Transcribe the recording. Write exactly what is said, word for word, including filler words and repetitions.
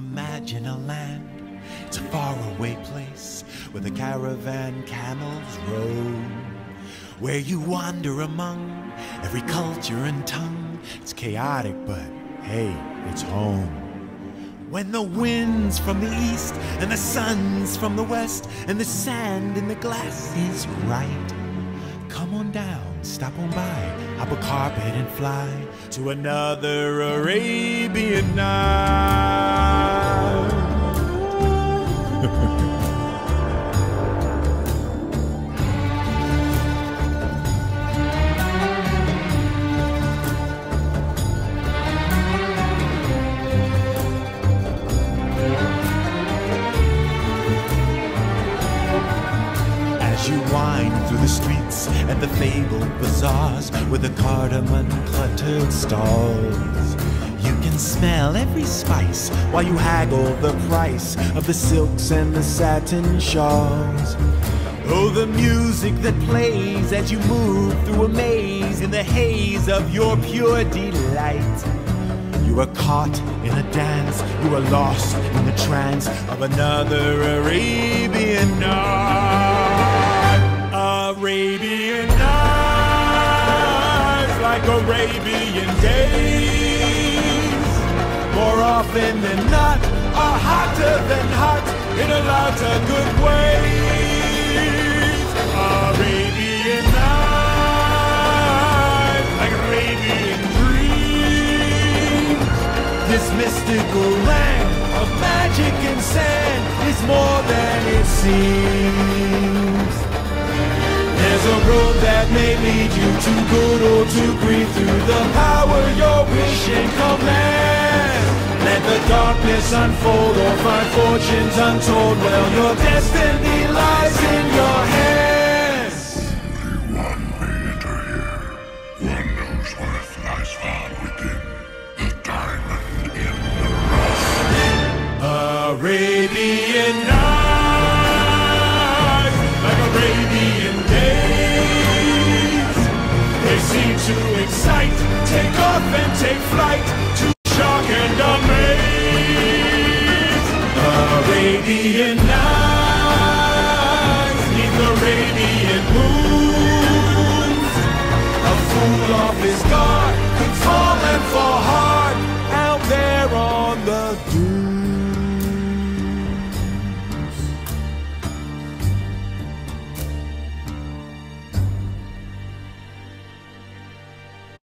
imagine a land. It's a faraway place where the caravan camels roam, where you wander among every culture and tongue. It's chaotic, but hey, it's home. When the wind's from the east and the sun's from the west and the sand in the glass is right, come on down, stop on by, hop a carpet and fly to another Arabian night. As you wind through the streets and the fabled bazaars with the cardamom-cluttered stalls, you can smell every spice while you haggle the price of the silks and the satin shawls. Oh, the music that plays as you move through a maze in the haze of your pure delight. You are caught in a dance, you are lost in the trance of another Arabian night. Arabian nights, like Arabian days, more often than not are hotter than hot in a lot of good ways. Arabian nights, like Arabian dreams. This mystical land of magic and sand is more than it seems. There's a road that may lead you to good or to green through the power your wish and command. Let the darkness unfold or find fortunes untold. Well, your destiny lies in your hands. Only one may enter here, one whose worth lies far within the diamond in the rough. Arabian nights, like Arabian days, they seem to excite, take off and take flight, to shock and amaze. Arabian nights, neath Arabian moons, a fool off his guard